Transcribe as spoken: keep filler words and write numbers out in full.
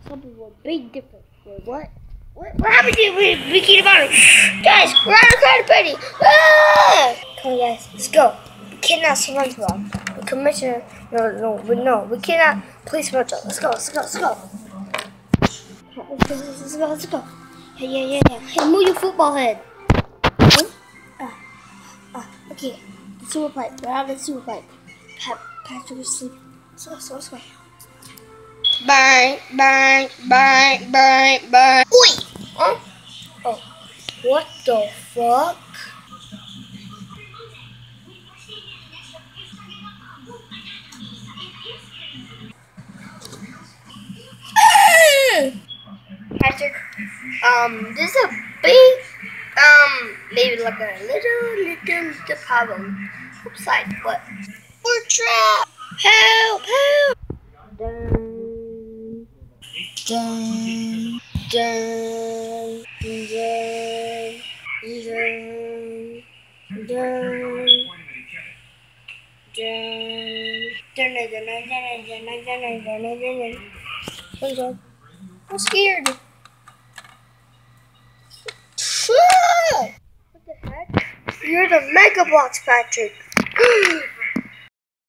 Something will be different. Wait, what? What, what happened to Bikini Bottom? Guys, we're on a crowd party. Ah! Come on, guys, let's go. We cannot SpongeBob. The commissioner, no, no, we no, we cannot. Please, SpongeBob. Let's go, let's go, let's go. Let's go, let's go, let's go. Hey, yeah, yeah, yeah. Hey, move your football head. Oh, ah, ah, okay. The sewer pipe. We're out of the sewer pipe. Pat, Patrick is sleeping. Let's go, let's go, let's go. Bang, bang, bang, bang, bang. Oi! Huh? Oh, what the fuck? Patrick, um, this is a big, um, maybe like a little, little, little problem. Upside, but we're trapped. Help, help. Dun, dun, dun, dun, dun, dun. I'm scared. What the heck? You're the Mega Bloks, Patrick.